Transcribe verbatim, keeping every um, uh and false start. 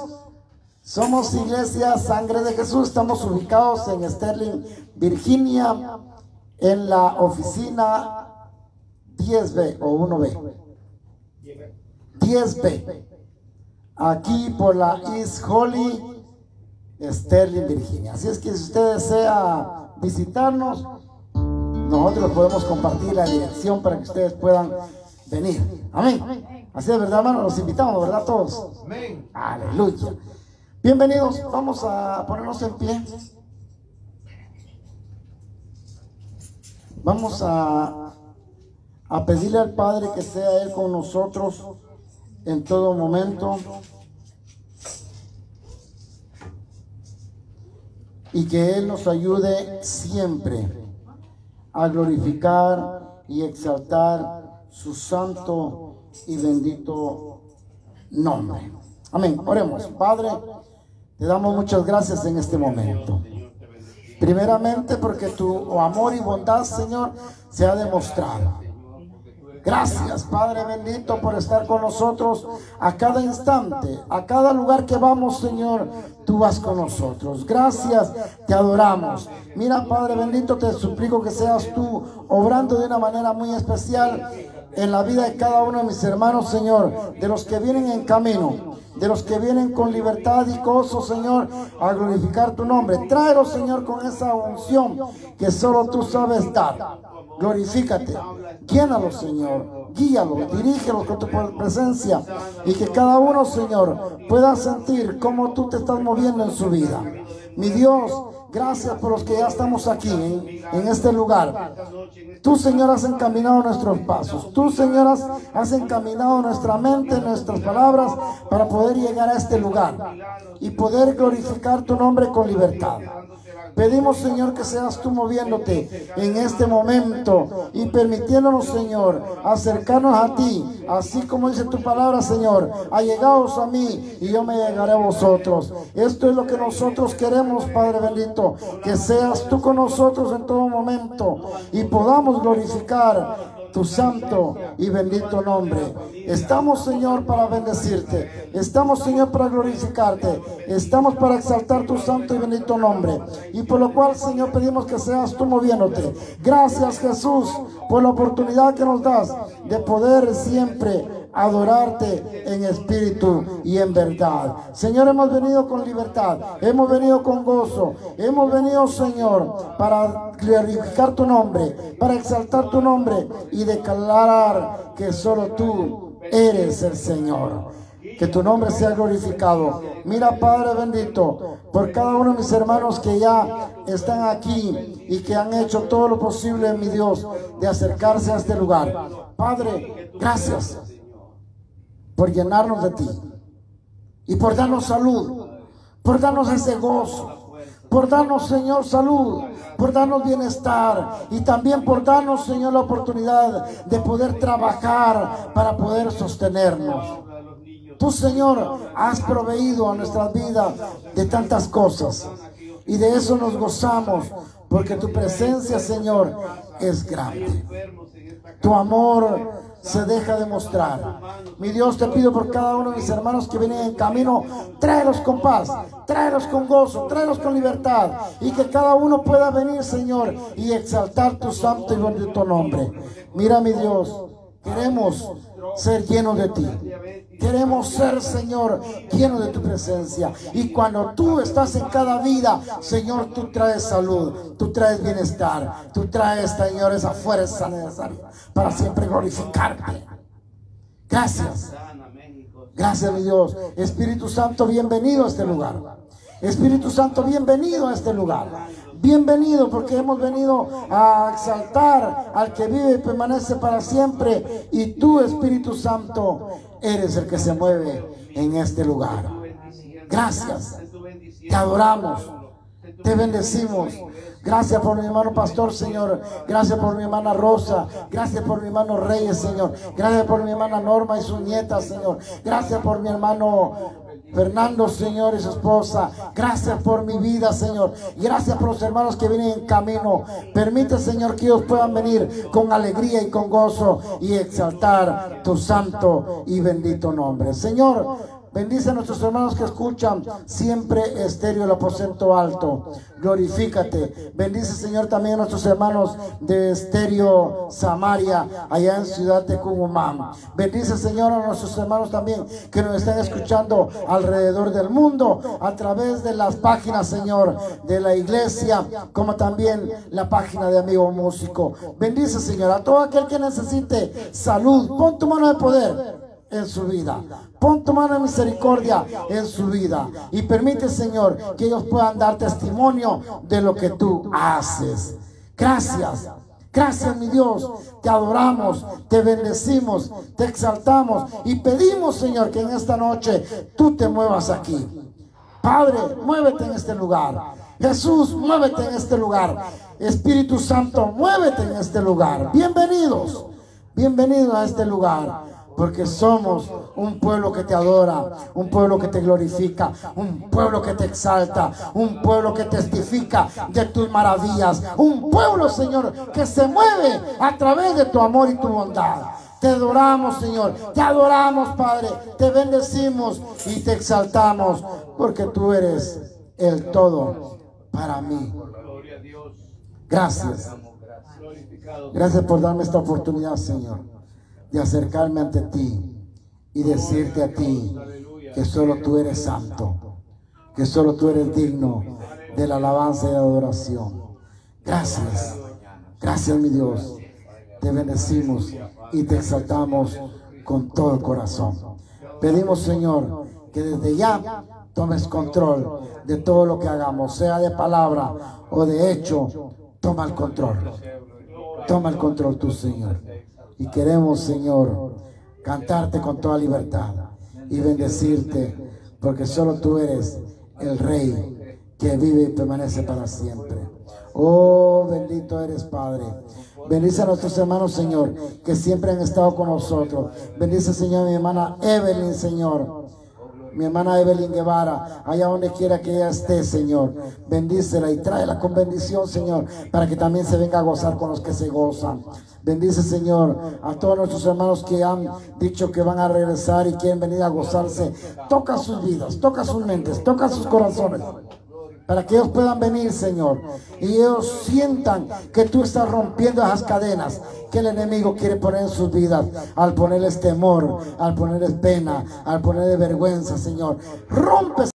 Somos Iglesia Sangre de Jesús. Estamos ubicados en Sterling, Virginia, en la oficina diez B o uno B. diez B. Aquí por la East Holly, Sterling, Virginia. Así es que si usted desea visitarnos, nosotros podemos compartir la dirección para que ustedes puedan venir. Amén. Así es, ¿verdad, hermano? Los invitamos, ¿verdad, todos? Amén. Aleluya. Bienvenidos. Vamos a ponernos en pie. Vamos a, a pedirle al Padre que sea Él con nosotros en todo momento. Y que Él nos ayude siempre a glorificar y exaltar su santo y bendito nombre. Amén. Oremos. Padre, te damos muchas gracias en este momento. Primeramente porque tu amor y bondad, Señor, se ha demostrado. Gracias, Padre bendito, por estar con nosotros a cada instante, a cada lugar que vamos, Señor, tú vas con nosotros. Gracias, te adoramos. Mira, Padre bendito, te suplico que seas tú obrando de una manera muy especial en la vida de cada uno de mis hermanos, Señor, de los que vienen en camino, de los que vienen con libertad y gozo, Señor, a glorificar tu nombre. Tráelos, Señor, con esa unción que solo tú sabes dar. Glorifícate, llénalos, Señor, guíalos, dirígelos con tu presencia y que cada uno, Señor, pueda sentir cómo tú te estás moviendo en su vida. Mi Dios, gracias por los que ya estamos aquí en, en este lugar. Tú, Señor, has encaminado nuestros pasos. Tú, Señor, has, has encaminado nuestra mente, nuestras palabras para poder llegar a este lugar y poder glorificar tu nombre con libertad. Pedimos, Señor, que seas tú moviéndote en este momento y permitiéndonos, Señor, acercarnos a ti, así como dice tu palabra, Señor. Allegaos a mí y yo me llegaré a vosotros. Esto es lo que nosotros queremos, Padre bendito, que seas tú con nosotros en todo momento y podamos glorificar tu santo y bendito nombre. Estamos, Señor, para bendecirte. Estamos, Señor, para glorificarte. Estamos para exaltar tu santo y bendito nombre. Y por lo cual, Señor, pedimos que seas tú moviéndote. Gracias, Jesús, por la oportunidad que nos das de poder siempre adorarte en espíritu y en verdad. Señor, hemos venido con libertad, hemos venido con gozo, hemos venido, Señor, para glorificar tu nombre, para exaltar tu nombre y declarar que solo tú eres el Señor. Que tu nombre sea glorificado. Mira, Padre bendito, por cada uno de mis hermanos que ya están aquí y que han hecho todo lo posible, mi Dios, de acercarse a este lugar. Padre, gracias por llenarnos de ti y por darnos salud, por darnos ese gozo, por darnos, Señor, salud, por darnos bienestar y también por darnos, Señor, la oportunidad de poder trabajar para poder sostenernos. Tú, Señor, has proveído a nuestras vidas de tantas cosas y de eso nos gozamos porque tu presencia, Señor, es grande. Tu amor se deja demostrar. Mi Dios, te pido por cada uno de mis hermanos que vienen en camino, tráelos con paz, tráelos con gozo, tráelos con libertad y que cada uno pueda venir, Señor, y exaltar tu santo y bendito nombre. Mira, mi Dios, queremos ser llenos de ti. Queremos ser, Señor, llenos de tu presencia. Y cuando tú estás en cada vida, Señor, tú traes salud, tú traes bienestar, tú traes, Señor, esa fuerza necesaria para siempre glorificarte. Gracias. Gracias, mi Dios. Espíritu Santo, bienvenido a este lugar. Espíritu Santo, bienvenido a este lugar. Bienvenido, porque hemos venido a exaltar al que vive y permanece para siempre. Y tú, Espíritu Santo, eres el que se mueve en este lugar. Gracias. Te adoramos. Te bendecimos. Gracias por mi hermano pastor, Señor. Gracias por mi hermana Rosa. Gracias por mi hermano Reyes, Señor. Gracias por mi hermana Norma y sus nietas, Señor. Gracias por mi hermano Fernando, Señor, y su esposa. Gracias por mi vida, Señor. Gracias por los hermanos que vienen en camino. Permite, Señor, que ellos puedan venir con alegría y con gozo y exaltar tu santo y bendito nombre. Señor, Bendice a nuestros hermanos que escuchan siempre estéreo el aposento alto. Glorifícate. Bendice, Señor, también a nuestros hermanos de estéreo Samaria, allá en Ciudad de Cugumán. Bendice, Señor, a nuestros hermanos también que nos están escuchando alrededor del mundo a través de las páginas, Señor, de la iglesia, como también la página de Amigo Músico. Bendice, Señor, a todo aquel que necesite salud. Pon tu mano de poder en su vida, pon tu mano de misericordia en su vida y permite, Señor, que ellos puedan dar testimonio de lo que tú haces. Gracias, gracias, mi Dios, te adoramos, te bendecimos, te exaltamos y pedimos, Señor, que en esta noche tú te muevas aquí. Padre, muévete en este lugar. Jesús, muévete en este lugar. Espíritu Santo, muévete en este lugar. Bienvenidos, bienvenidos a este lugar. Porque somos un pueblo que te adora, un pueblo que te glorifica, un pueblo que te exalta, un pueblo que testifica de tus maravillas, un pueblo, Señor, que se mueve a través de tu amor y tu bondad. Te adoramos, Señor, te adoramos, Padre, te bendecimos y te exaltamos, porque tú eres el todo para mí. Gracias. Gracias por darme esta oportunidad, Señor, de acercarme ante ti y decirte a ti que solo tú eres santo, que solo tú eres digno de la alabanza y la adoración. Gracias, gracias, mi Dios. Te bendecimos y te exaltamos con todo el corazón. Pedimos, Señor, que desde ya tomes control de todo lo que hagamos, sea de palabra o de hecho. Toma el control, toma el control tú, Señor. Y queremos, Señor, cantarte con toda libertad y bendecirte, porque solo tú eres el Rey que vive y permanece para siempre. Oh, bendito eres, Padre. Bendice a nuestros hermanos, Señor, que siempre han estado con nosotros. Bendice, Señor, a mi hermana Evelyn, Señor. Mi hermana Evelyn Guevara, allá donde quiera que ella esté, Señor, bendícela y tráela con bendición, Señor, para que también se venga a gozar con los que se gozan. Bendice, Señor, a todos nuestros hermanos que han dicho que van a regresar y quieren venir a gozarse. Toca sus vidas, toca sus mentes, toca sus corazones, para que ellos puedan venir, Señor, y ellos sientan que tú estás rompiendo esas cadenas que el enemigo quiere poner en sus vidas, al ponerles temor, al ponerles pena, al ponerles vergüenza, Señor. Rompe